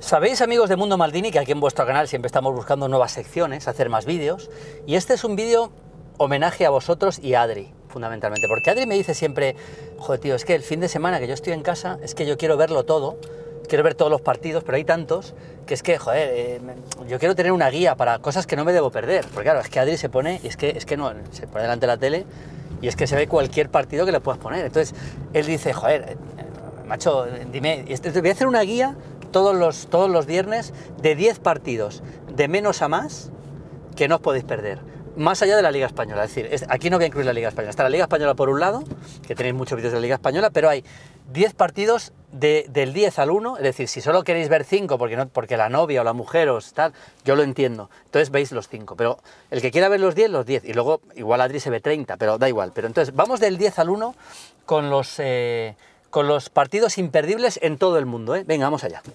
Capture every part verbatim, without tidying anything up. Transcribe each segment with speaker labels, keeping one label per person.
Speaker 1: Sabéis, amigos de Mundo Maldini, que aquí en vuestro canal siempre estamos buscando nuevas secciones, hacer más vídeos, y este es un vídeo homenaje a vosotros y a Adri, fundamentalmente, porque Adri me dice siempre, joder tío, es que el fin de semana que yo estoy en casa, es que yo quiero verlo todo, quiero ver todos los partidos, pero hay tantos que es que, joder, eh, yo quiero tener una guía para cosas que no me debo perder, porque claro, es que Adri se pone, y es que, es que no, se pone delante de la tele, y es que se ve cualquier partido que le puedas poner, entonces él dice, joder, macho, dime, te voy a hacer una guía todos los, todos los viernes de diez partidos, de menos a más, que no os podéis perder. Más allá de la Liga Española, es decir, es, aquí no voy a incluir la Liga Española. Está la Liga Española por un lado, que tenéis muchos vídeos de la Liga Española, pero hay diez partidos de, del diez al uno, es decir, si solo queréis ver cinco porque, no, porque la novia o la mujer os tal, yo lo entiendo, entonces veis los cinco, pero el que quiera ver los diez, los diez, y luego igual Adri se ve treinta, pero da igual. Pero entonces vamos del diez al uno con los, eh, con los partidos imperdibles en todo el mundo, ¿eh? Venga, vamos allá.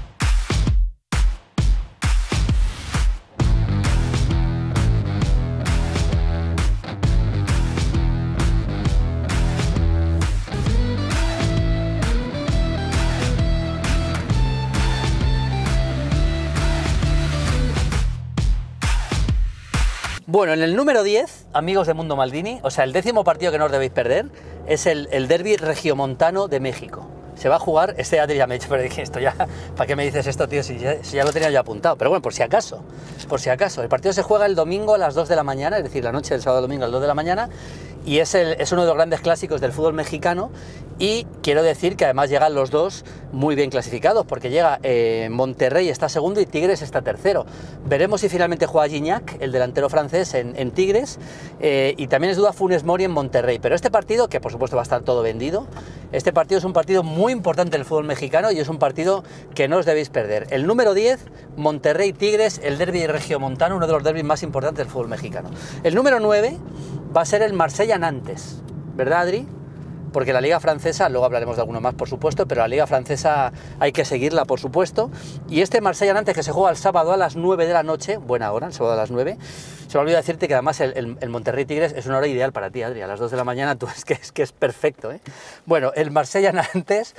Speaker 1: Bueno, en el número diez, amigos de Mundo Maldini, o sea, el décimo partido que no os debéis perder, es el, el derbi regiomontano de México. Se va a jugar, este Adri ya me ha dicho, pero dije, esto ya, ¿para qué me dices esto, tío, si ya, si ya lo tenía yo apuntado? Pero bueno, por si acaso, por si acaso. El partido se juega el domingo a las dos de la mañana, es decir, la noche del sábado al domingo a las dos de la mañana, y es, el, es uno de los grandes clásicos del fútbol mexicano, y quiero decir que además llegan los dos muy bien clasificados, porque llega eh, Monterrey está segundo y Tigres está tercero. Veremos si finalmente juega Gignac, el delantero francés, en, en Tigres, eh, y también es duda Funes Mori en Monterrey. Pero este partido, que por supuesto va a estar todo vendido, este partido es un partido muy importante del fútbol mexicano y es un partido que no os debéis perder. El número diez, Monterrey-Tigres, el derbi regiomontano, uno de los derbis más importantes del fútbol mexicano. El número nueve va a ser el Marsella-Nantes, ¿verdad, Adri? Porque la Liga Francesa, luego hablaremos de alguno más, por supuesto, pero la Liga Francesa hay que seguirla, por supuesto. Y este Marsella-Nantes, que se juega el sábado a las nueve de la noche, buena hora, el sábado a las nueve, se me olvidó decirte que además el, el, el Monterrey-Tigres es una hora ideal para ti, Adri, a las dos de la mañana, tú es que es, que es perfecto, ¿eh? Bueno, el Marsella-Nantes,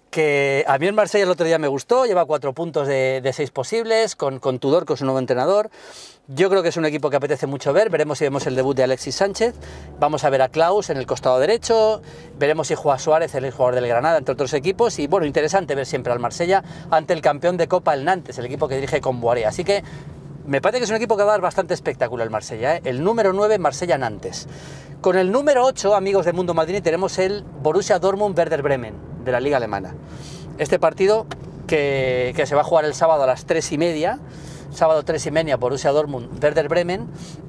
Speaker 1: que a mí el Marsella el otro día me gustó, lleva cuatro puntos de, de seis posibles, con, con Tudor, que es un nuevo entrenador. Yo creo que es un equipo que apetece mucho ver, veremos si vemos el debut de Alexis Sánchez, vamos a ver a Klaus en el costado derecho, veremos si juega Suárez, el jugador del Granada, entre otros equipos, y bueno, interesante ver siempre al Marsella ante el campeón de Copa, el Nantes, el equipo que dirige con Boiré, así que me parece que es un equipo que va a dar bastante espectáculo el Marsella, ¿eh? El número nueve, Marsella-Nantes. Con el número ocho, amigos de Mundo Maldini, tenemos el Borussia Dortmund-Werder Bremen, de la Liga Alemana. Este partido que, que se va a jugar el sábado a las tres y media, sábado tres y media, Borussia Dortmund-Werder Bremen,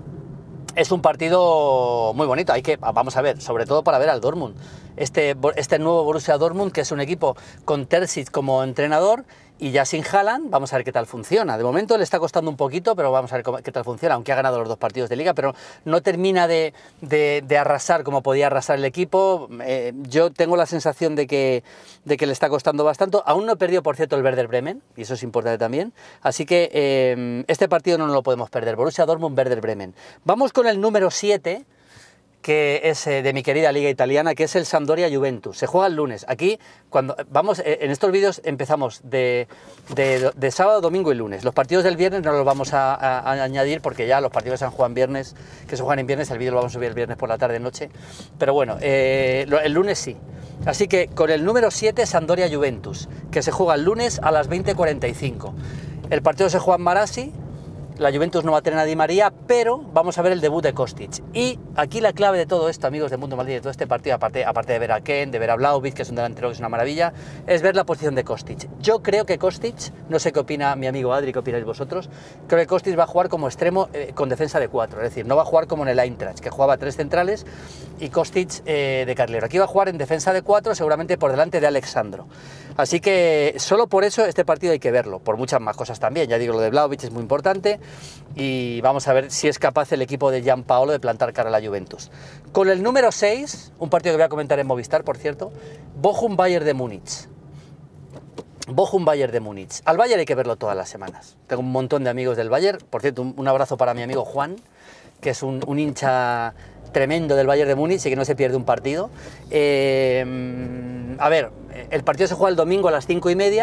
Speaker 1: es un partido muy bonito, hay que, vamos a ver, sobre todo para ver al Dortmund. Este, este nuevo Borussia Dortmund, que es un equipo con Terzic como entrenador, y ya sin Haaland, vamos a ver qué tal funciona. De momento le está costando un poquito, pero vamos a ver cómo, qué tal funciona, aunque ha ganado los dos partidos de Liga, pero no termina de, de, de arrasar como podía arrasar el equipo. Eh, yo tengo la sensación de que, de que le está costando bastante. Aún no perdió, por cierto, el Werder Bremen, y eso es importante también. Así que eh, este partido no nos lo podemos perder. Borussia Dortmund, Werder Bremen. Vamos con el número siete, que es eh, de mi querida liga italiana, que es el Sampdoria-Juventus. Se juega el lunes. Aquí, cuando vamos, eh, en estos vídeos empezamos de, de, de sábado, domingo y lunes. Los partidos del viernes no los vamos a, a, a añadir porque ya los partidos que se juegan viernes, que se juegan en viernes, el vídeo lo vamos a subir el viernes por la tarde-noche. Pero bueno, eh, el lunes sí. Así que con el número siete, Sampdoria-Juventus, que se juega el lunes a las veinte cuarenta y cinco. El partido se juega en Marassi. La Juventus no va a tener a Di María, pero vamos a ver el debut de Kostic. Y aquí la clave de todo esto, amigos de Mundo Maldini, de todo este partido, aparte, aparte de ver a Ken, de ver a Vlahovic, que es un delantero que es una maravilla, es ver la posición de Kostic. Yo creo que Kostic, no sé qué opina mi amigo Adri, qué opináis vosotros, creo que Kostic va a jugar como extremo eh, con defensa de cuatro, es decir, no va a jugar como en el Eintracht, que jugaba tres centrales, y Kostic eh, de carrilero. Aquí va a jugar en defensa de cuatro, seguramente por delante de Alexandro. Así que solo por eso este partido hay que verlo, por muchas más cosas también. Ya digo, lo de Vlahovic es muy importante y vamos a ver si es capaz el equipo de Gianpaolo de plantar cara a la Juventus. Con el número seis, un partido que voy a comentar en Movistar, por cierto, Bochum-Bayern de Múnich. Bochum-Bayern de Múnich. Al Bayern hay que verlo todas las semanas. Tengo un montón de amigos del Bayern. Por cierto, un, un abrazo para mi amigo Juan, que es un, un hincha tremendo del Bayern de Múnich y que no se pierde un partido. Eh, a ver, el partido se juega el domingo a las cinco y media.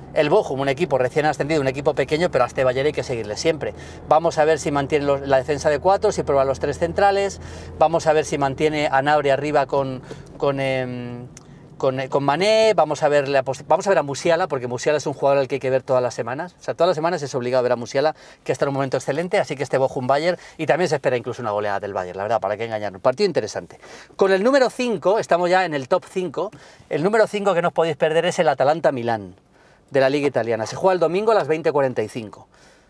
Speaker 1: El Bochum, un equipo recién ascendido, un equipo pequeño, pero a este Bayern hay que seguirle siempre. Vamos a ver si mantiene los, la defensa de cuatro, si prueba los tres centrales, vamos a ver si mantiene a Gnabry arriba con, con, eh, con, con Mané, vamos a, ver la, vamos a ver a Musiala, porque Musiala es un jugador al que hay que ver todas las semanas, o sea, todas las semanas es obligado a ver a Musiala, que está en un momento excelente, así que este Bochum Bayern, y también se espera incluso una goleada del Bayern, la verdad, para qué engañarnos. Partido interesante. Con el número cinco, estamos ya en el top cinco, el número cinco que no os podéis perder es el Atalanta Milán, de la Liga Italiana. Se juega el domingo a las veinte cuarenta y cinco.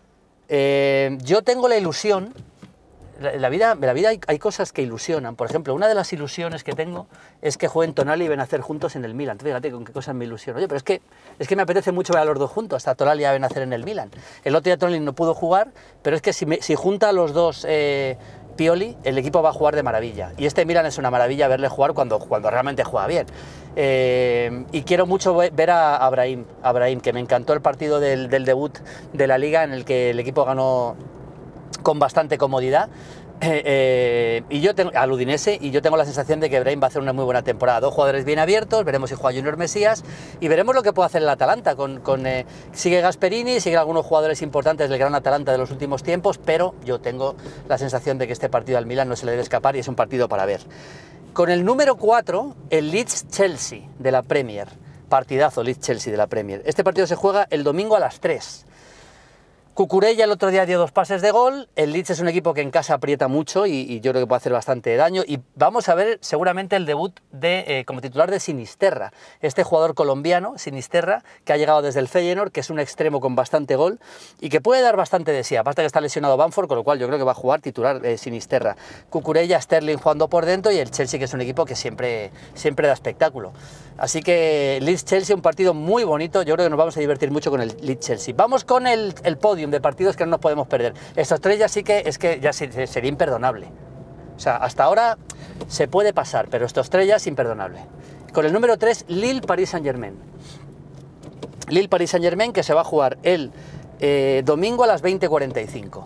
Speaker 1: Eh, yo tengo la ilusión, en la vida, en la vida hay, hay cosas que ilusionan. Por ejemplo, una de las ilusiones que tengo es que jueguen Tonali y Benacer juntos en el Milan. Fíjate con qué cosas me ilusiono. Oye, pero es que, es que me apetece mucho ver a los dos juntos, hasta Tonali y Benacer en el Milan. El otro día Tonali no pudo jugar, pero es que si, me, si junta a los dos... Eh, Pioli, el equipo va a jugar de maravilla, y este Milan es una maravilla verle jugar cuando, cuando realmente juega bien. Eh, y quiero mucho ver a Abraham, Abraham, que me encantó el partido del, del debut de la Liga, en el que el equipo ganó con bastante comodidad. Eh, eh, y yo tengo al Udinese, y yo tengo la sensación de que Brahim va a hacer una muy buena temporada. Dos jugadores bien abiertos, veremos si juega Junior Mesías y veremos lo que puede hacer el Atalanta. Con, con, eh, sigue Gasperini, sigue algunos jugadores importantes del gran Atalanta de los últimos tiempos, pero yo tengo la sensación de que este partido al Milan no se le debe escapar y es un partido para ver. Con el número cuatro, el Leeds-Chelsea de la Premier. Partidazo Leeds-Chelsea de la Premier. Este partido se juega el domingo a las tres. Cucurella el otro día dio dos pases de gol. El Leeds es un equipo que en casa aprieta mucho y, y yo creo que puede hacer bastante daño. Y vamos a ver seguramente el debut de, eh, como titular de Sinisterra, este jugador colombiano, Sinisterra, que ha llegado desde el Feyenoord, que es un extremo con bastante gol y que puede dar bastante de sí. Aparte que está lesionado Bamford, con lo cual yo creo que va a jugar titular eh, Sinisterra. Cucurella, Sterling jugando por dentro y el Chelsea, que es un equipo que siempre, siempre da espectáculo. Así que Leeds-Chelsea, un partido muy bonito. Yo creo que nos vamos a divertir mucho con el Leeds-Chelsea. Vamos con el, el podium de partidos que no nos podemos perder. Estos tres ya sí que es que ya sería imperdonable. O sea, hasta ahora se puede pasar, pero estos tres ya es imperdonable. Con el número tres, Lille-Paris Saint-Germain. Lille-Paris Saint-Germain, que se va a jugar el eh, domingo a las veinte cuarenta y cinco.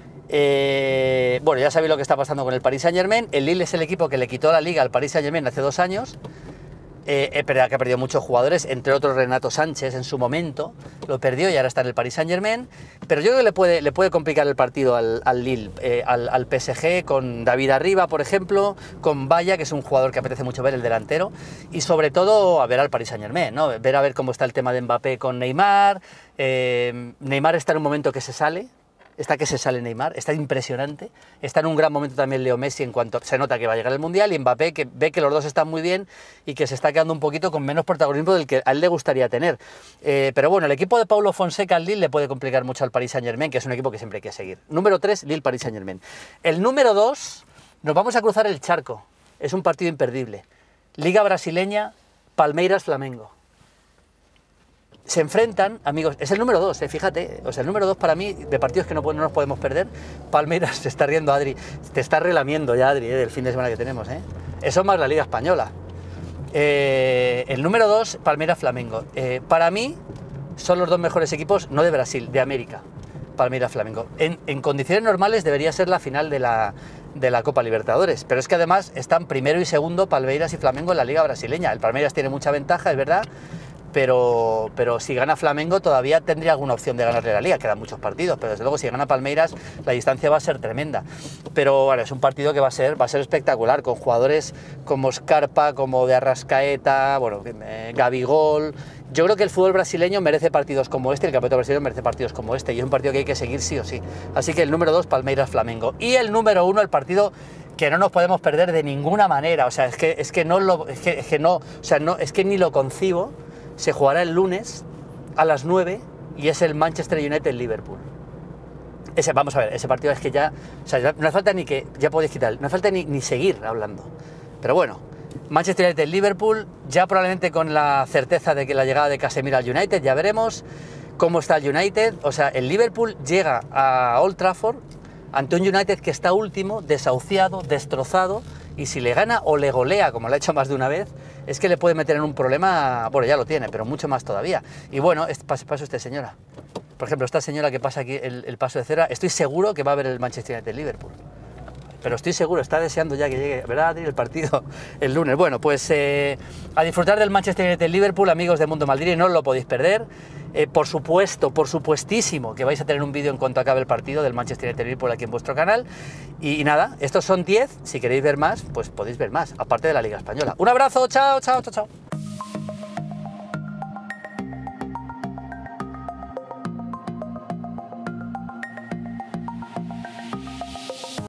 Speaker 1: Eh, bueno, ya sabéis lo que está pasando con el Paris Saint-Germain. El Lille es el equipo que le quitó la liga al Paris Saint-Germain hace dos años. Eh, pero que ha perdido muchos jugadores, entre otros Renato Sánchez en su momento, lo perdió y ahora está en el Paris Saint-Germain, pero yo creo que le puede, le puede complicar el partido al, al Lille, eh, al, al P S G, con David Arriba, por ejemplo, con Valla, que es un jugador que apetece mucho ver, el delantero, y sobre todo a ver al Paris Saint-Germain, ¿no? Ver a ver cómo está el tema de Mbappé con Neymar. eh, Neymar está en un momento que se sale, está que se sale Neymar, está impresionante, está en un gran momento también Leo Messi, en cuanto se nota que va a llegar el Mundial, y Mbappé, que ve que los dos están muy bien y que se está quedando un poquito con menos protagonismo del que a él le gustaría tener. Eh, pero bueno, el equipo de Paulo Fonseca al Lille le puede complicar mucho al Paris Saint-Germain, que es un equipo que siempre hay que seguir. Número tres, Lille-Paris Saint-Germain. El número dos, nos vamos a cruzar el charco, es un partido imperdible. Liga brasileña, Palmeiras-Flamengo. Se enfrentan, amigos, es el número dos, eh, fíjate, o sea, el número dos para mí, de partidos que no, no nos podemos perder. Palmeiras, se está riendo Adri, te está relamiendo ya Adri, eh, del fin de semana que tenemos, eh. Eso más la Liga Española. Eh, el número dos, Palmeiras-Flamengo. Eh, para mí, son los dos mejores equipos, no de Brasil, de América, Palmeiras-Flamengo. En, en condiciones normales debería ser la final de la, de la Copa Libertadores, pero es que además están primero y segundo Palmeiras y Flamengo en la Liga brasileña. El Palmeiras tiene mucha ventaja, es verdad, Pero, pero si gana Flamengo todavía tendría alguna opción de ganarle la Liga, quedan muchos partidos, pero desde luego si gana Palmeiras la distancia va a ser tremenda. Pero bueno, es un partido que va a ser, va a ser espectacular, con jugadores como Scarpa, como de Arrascaeta, bueno, eh, Gabigol. Yo creo que el fútbol brasileño merece partidos como este, el campeonato brasileño merece partidos como este, y es un partido que hay que seguir sí o sí. Así que el número dos, Palmeiras-Flamengo. Y el número uno, el partido que no nos podemos perder de ninguna manera, o sea, es que, es que, no, lo, es que, es que no, o sea, no, es que ni lo concibo. Se jugará el lunes a las nueve y es el Manchester United-Liverpool. Ese, vamos a ver, ese partido es que ya, o sea, no hace falta ni que, ya podéis quitar, no hace falta ni, ni seguir hablando. Pero bueno, Manchester United-Liverpool, ya probablemente con la certeza de que la llegada de Casemiro al United, ya veremos cómo está el United. O sea, el Liverpool llega a Old Trafford ante un United que está último, desahuciado, destrozado, y si le gana o le golea, como lo ha hecho más de una vez, es que le puede meter en un problema, bueno, ya lo tiene, pero mucho más todavía. Y bueno, es, paso, paso esta señora. Por ejemplo, esta señora que pasa aquí el, el paso de cera, estoy seguro que va a ver el Manchester United-Liverpool. pero estoy seguro, está deseando ya que llegue, ¿verdad, Adri, el partido el lunes? Bueno, pues eh, a disfrutar del Manchester United-Liverpool, amigos de Mundo Maldini, no os lo podéis perder. Eh, por supuesto, por supuestísimo que vais a tener un vídeo en cuanto acabe el partido del Manchester United-Liverpool aquí en vuestro canal. Y, y nada, estos son diez, si queréis ver más, pues podéis ver más, aparte de la Liga Española. Un abrazo, chao, chao, chao, chao.